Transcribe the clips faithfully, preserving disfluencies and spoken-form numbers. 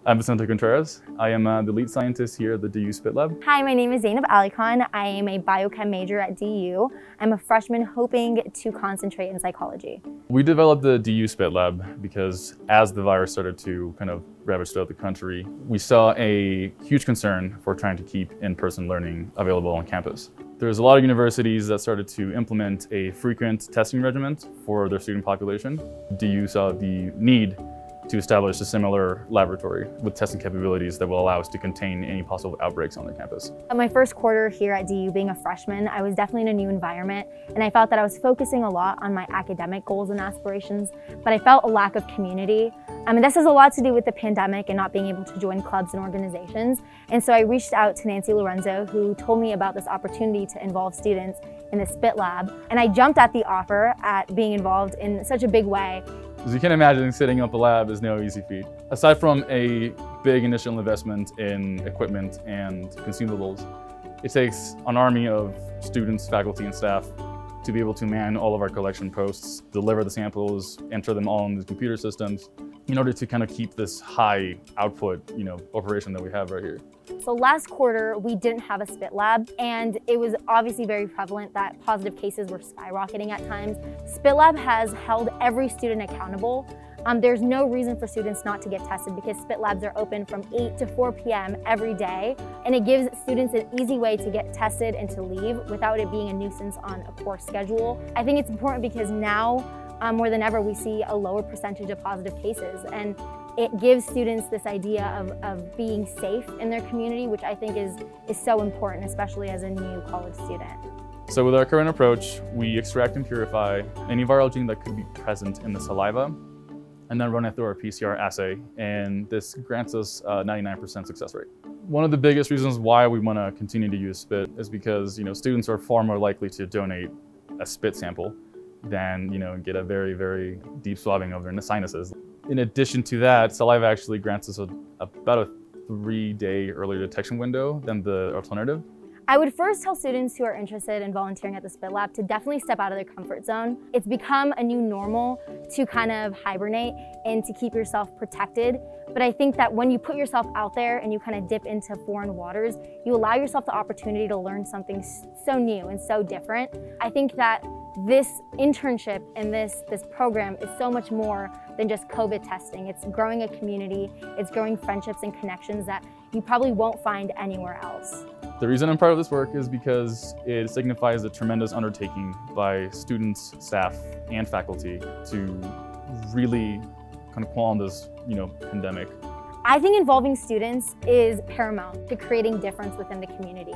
I'm Vicente Contreras. I am uh, the lead scientist here at the D U Spit Lab. Hi, my name is Zainab Ali Khan. I am a biochem major at D U. I'm a freshman hoping to concentrate in psychology. We developed the D U Spit Lab because as the virus started to kind of ravage throughout the country, we saw a huge concern for trying to keep in-person learning available on campus. There's a lot of universities that started to implement a frequent testing regimen for their student population. D U saw the need to establish a similar laboratory with testing capabilities that will allow us to contain any possible outbreaks on the campus. My first quarter here at D U, being a freshman, I was definitely in a new environment, and I felt that I was focusing a lot on my academic goals and aspirations, but I felt a lack of community. I mean, this has a lot to do with the pandemic and not being able to join clubs and organizations. And so I reached out to Nancy Lorenzo, who told me about this opportunity to involve students in the Spit Lab. And I jumped at the offer at being involved in such a big way. As you can imagine, setting up a lab is no easy feat. Aside from a big initial investment in equipment and consumables, it takes an army of students, faculty, and staff to be able to man all of our collection posts, deliver the samples, enter them all in the computer systems, in order to kind of keep this high output, you know, operation that we have right here. So last quarter, we didn't have a spit lab, and it was obviously very prevalent that positive cases were skyrocketing at times. Spit Lab has held every student accountable. Um, there's no reason for students not to get tested because Spit Labs are open from eight to four p m every day, and it gives students an easy way to get tested and to leave without it being a nuisance on a course schedule. I think it's important because now, um, more than ever, we see a lower percentage of positive cases, and it gives students this idea of, of being safe in their community, which I think is, is so important, especially as a new college student. So with our current approach, we extract and purify any viral gene that could be present in the saliva, and then run it through our P C R assay, and this grants us a ninety-nine percent success rate. One of the biggest reasons why we want to continue to use spit is because, you know, students are far more likely to donate a spit sample than, you know, get a very, very deep swabbing of their sinuses. In addition to that, saliva actually grants us a, about a three-day earlier detection window than the alternative. I would first tell students who are interested in volunteering at the Spit Lab to definitely step out of their comfort zone. It's become a new normal to kind of hibernate and to keep yourself protected. But I think that when you put yourself out there and you kind of dip into foreign waters, you allow yourself the opportunity to learn something so new and so different. I think that this internship and this, this program is so much more than just COVID testing. It's growing a community, it's growing friendships and connections that you probably won't find anywhere else. The reason I'm part of this work is because it signifies a tremendous undertaking by students, staff, and faculty to really kind of quell this, you know, pandemic. I think involving students is paramount to creating difference within the community.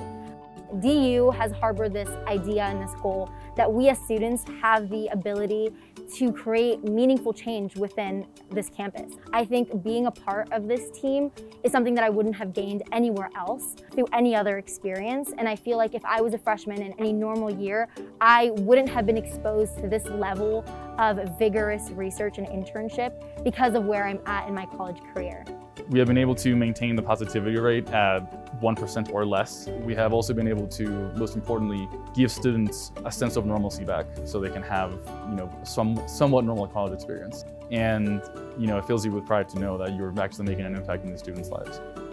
D U has harbored this idea and this goal that we as students have the ability to create meaningful change within this campus. I think being a part of this team is something that I wouldn't have gained anywhere else through any other experience. And I feel like if I was a freshman in any normal year, I wouldn't have been exposed to this level of vigorous research and internship because of where I'm at in my college career. We have been able to maintain the positivity rate at one percent or less. We have also been able to, most importantly, give students a sense of normalcy back so they can have, you know, some somewhat normal college experience. And, you know, it fills you with pride to know that you're actually making an impact in the students' lives.